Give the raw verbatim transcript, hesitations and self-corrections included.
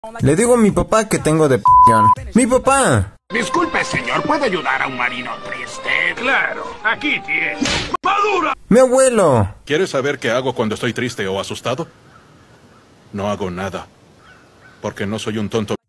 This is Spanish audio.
Le digo a mi papá que tengo depresión. ¡Mi papá! Disculpe, señor, ¿puede ayudar a un marino triste? Claro, aquí tiene. ¡Madura! ¡Mi abuelo! ¿Quieres saber qué hago cuando estoy triste o asustado? No hago nada. Porque no soy un tonto.